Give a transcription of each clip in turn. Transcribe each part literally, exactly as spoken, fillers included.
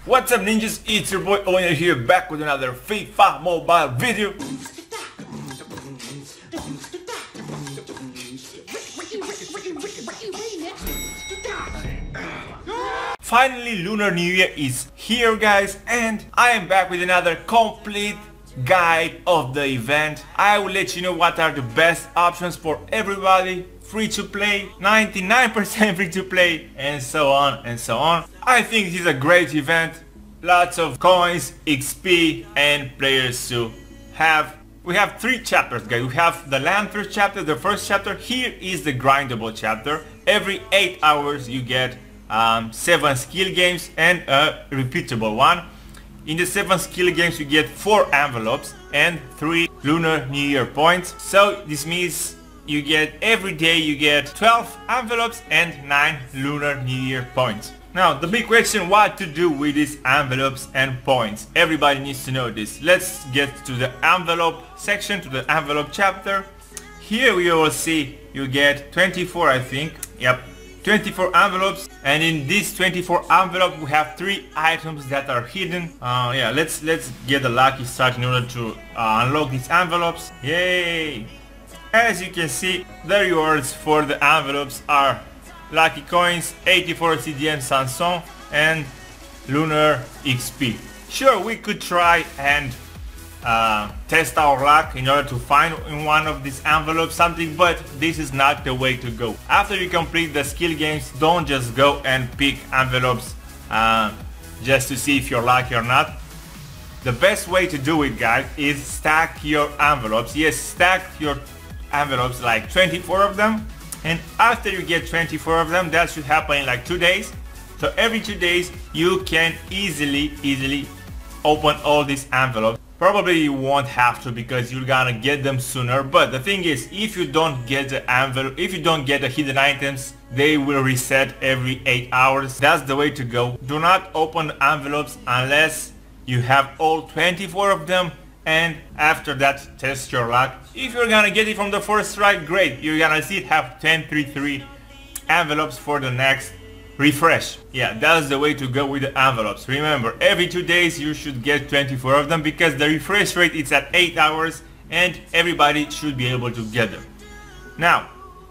What's up ninjas, it's your boy Owen here, back with another FIFA mobile video. Finally Lunar New Year is here guys, and I am back with another complete guide of the event. I will let you know what are the best options for everybody, free to play, ninety-nine percent free to play, and so on and so on. I think this is a great event, lots of coins, X P and players to have. We have three chapters guys. We have the Lantern chapter, the first chapter. Here is the grindable chapter. Every eight hours you get um, seven skill games and a repeatable one. In the seven skill games you get four envelopes and three Lunar New Year points. So this means you get every day you get twelve envelopes and nine Lunar New Year points. Now the big question, what to do with these envelopes and points? Everybody needs to know this. Let's get to the envelope section, to the envelope chapter. Here we will see you get twenty-four, I think. Yep, twenty-four envelopes, and in these twenty-four envelopes we have three items that are hidden. Uh, yeah, let's let's get a lucky start in order to uh, unlock these envelopes. Yay! As you can see, the rewards for the envelopes are lucky coins, eighty-four C D M Sanson and Lunar X P. Sure, we could try and uh, test our luck in order to find in one of these envelopes something, but this is not the way to go. After you complete the skill games, don't just go and pick envelopes uh, just to see if you're lucky or not. The best way to do it guys is stack your envelopes. Yes, stack your envelopes, like twenty-four of them, and after you get twenty-four of them, that should happen in like two days. So every two days you can easily easily open all these envelopes. Probably you won't have to because you're gonna get them sooner, but the thing is, if you don't get the envelope, if you don't get the hidden items, they will reset every eight hours. That's the way to go. Do not open envelopes unless you have all twenty-four of them, and after that test your luck. If you're gonna get it from the first try, great, you're gonna see it have ten thirty-three envelopes for the next refresh. Yeah, that's the way to go with the envelopes. Remember, every two days you should get twenty-four of them because the refresh rate is at eight hours and everybody should be able to get them. Now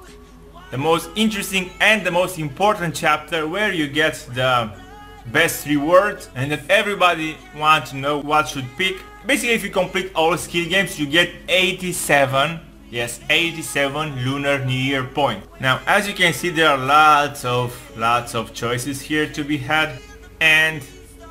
the most interesting and the most important chapter, where you get the best rewards and that everybody wants to know what should pick. Basically, if you complete all skill games, you get eighty-seven, yes, eighty-seven Lunar New Year points. Now, as you can see, there are lots of lots of choices here to be had, and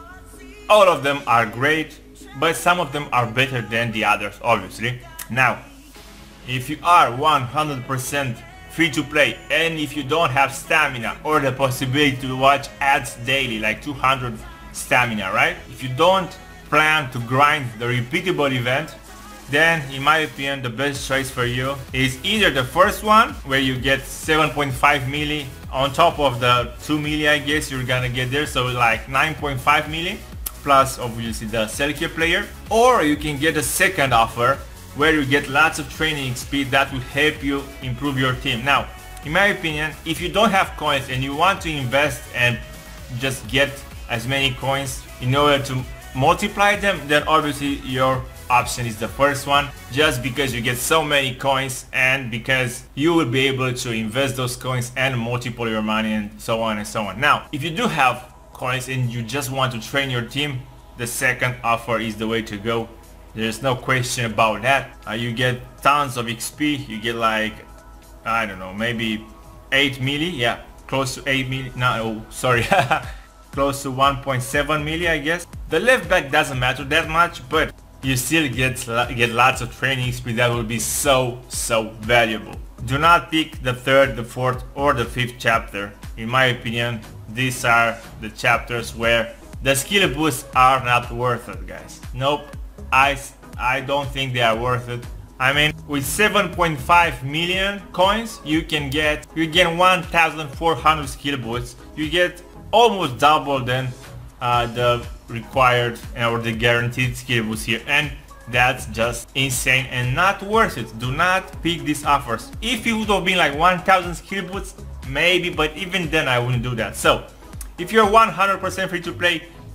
all of them are great, but some of them are better than the others, obviously. Now, if you are one hundred percent free to play, and if you don't have stamina or the possibility to watch ads daily, like two hundred stamina, right? If you don't plan to grind the repeatable event, then in my opinion the best choice for you is either the first one, where you get seven point five milli on top of the two milli I guess you're gonna get there, so like nine point five milli plus obviously the Selkie player, or you can get a second offer where you get lots of training speed that will help you improve your team. Now in my opinion, if you don't have coins and you want to invest and just get as many coins in order to multiply them, then obviously your option is the first one, just because you get so many coins and because you will be able to invest those coins and multiply your money and so on and so on. Now if you do have coins and you just want to train your team, the second offer is the way to go. There's no question about that. Uh, you get tons of X P, you get like, I don't know, maybe eight milli, yeah, close to eight milli, no, oh, sorry, close to one point seven milli I guess. The left back doesn't matter that much, but you still get get lots of training speed that will be so so valuable. Do not pick the third, the fourth or the fifth chapter. In my opinion, these are the chapters where the skill boosts are not worth it guys. Nope, I, I don't think they are worth it. I mean, with seven point five million coins you can get you get one thousand four hundred skill boosts. You get almost double than uh, the required or the guaranteed skill boost here, and that's just insane and not worth it. Do not pick these offers. If it would have been like one thousand skill boosts, maybe, but even then I wouldn't do that. So if you're one hundred percent free to play,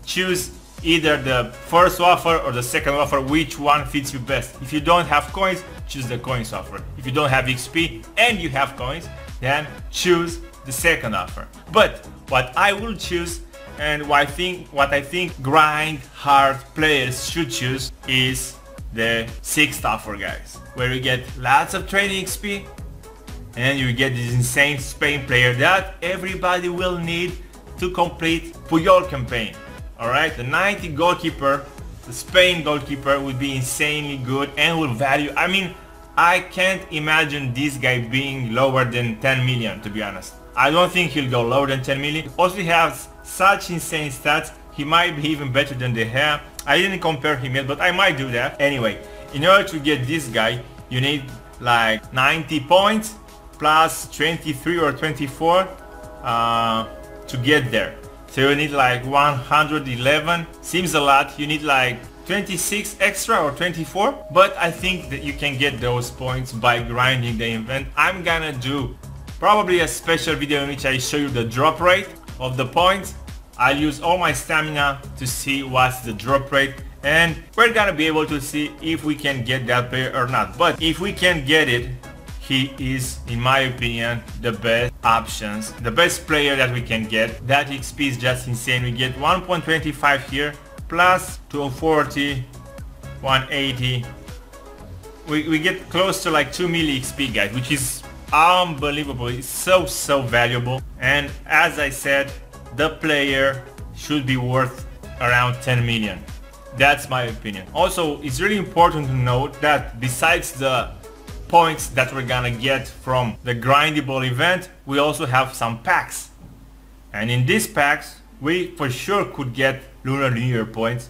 choose either the first offer or the second offer, which one fits you best. If you don't have coins, choose the coins offer. If you don't have X P and you have coins, then choose the second offer. But what I will choose, and what I think what I think grind hard players should choose, is the sixth offer, guys, where you get lots of training X P and you get this insane Spain player that everybody will need to complete Puyol campaign. Alright, the ninety goalkeeper, the Spain goalkeeper, would be insanely good and will value. I mean, I can't imagine this guy being lower than ten million, to be honest. I don't think he'll go lower than ten million. Also, he has such insane stats. He might be even better than De Gea. I didn't compare him yet, but I might do that. Anyway, in order to get this guy, you need like ninety points plus twenty-three or twenty-four uh, to get there. So you need like one hundred eleven, seems a lot. You need like twenty-six extra or twenty-four, but I think that you can get those points by grinding the event. I'm gonna do probably a special video in which I show you the drop rate of the points. I'll use all my stamina to see what's the drop rate, and we're gonna be able to see if we can get that player or not. But if we can get it, he is, in my opinion, the best options, the best player that we can get. That X P is just insane. We get one point two five here, plus two forty, one eighty. We, we get close to like two milli X P, guys, which is unbelievable. It's so, so valuable. And as I said, the player should be worth around ten million. That's my opinion. Also, it's really important to note that besides the points that we're gonna get from the grindable event, we also have some packs, and in these packs we for sure could get Lunar New Year points.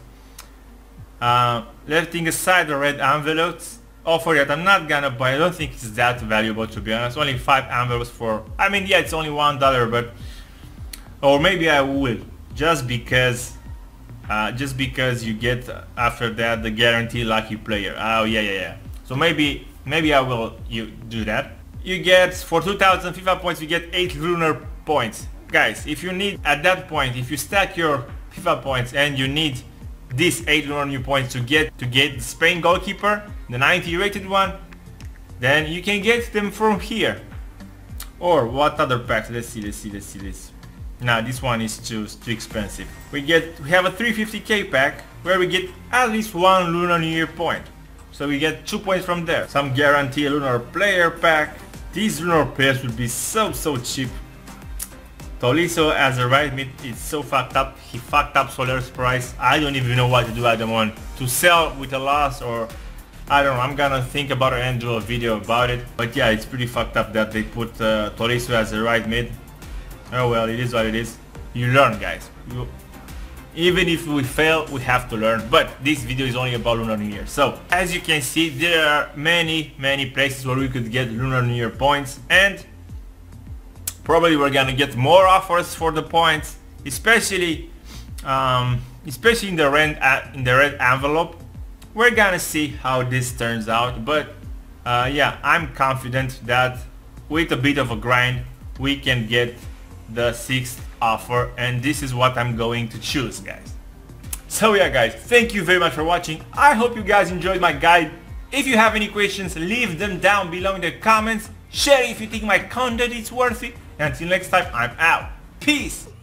Uh, lifting aside the red envelopes offer that I'm not gonna buy, I don't think it's that valuable, to be honest. Only five envelopes for, I mean, yeah, it's only one dollar, but or maybe I will, just because uh, just because you get uh, after that the guarantee lucky player. Oh yeah, yeah, yeah. So maybe Maybe I will you do that. You get, for two thousand FIFA points, you get eight lunar points. Guys, if you need, at that point, if you stack your FIFA points and you need these eight lunar new points to get to get the Spain goalkeeper, the ninety rated one, then you can get them from here. Or what other packs? Let's see, let's see, let's see this. Now this one is too too expensive. We get we have a three fifty K pack where we get at least one Lunar New Year point. So we get two points from there. Some guarantee lunar player pack. These lunar players would be so so cheap. Tolisso as a right mid is so fucked up. He fucked up Soler's price. I don't even know what to do at the moment. To sell with a loss, or I don't know. I'm gonna think about it and do a video about it. But yeah, it's pretty fucked up that they put uh, Tolisso as a right mid. Oh well, it is what it is. You learn, guys. You, Even if we fail, we have to learn. But this video is only about Lunar New Year. So, as you can see, there are many, many places where we could get Lunar New Year points. And probably we're gonna get more offers for the points. Especially, um, especially in the red, uh, in the red envelope. We're gonna see how this turns out. But, uh, yeah, I'm confident that with a bit of a grind, we can get the sixth offer, and this is what I'm going to choose, guys. So yeah, guys, thank you very much for watching. I hope you guys enjoyed my guide. If you have any questions, leave them down below in the comments. Share if you think my content is worth it. And until next time, I'm out. Peace.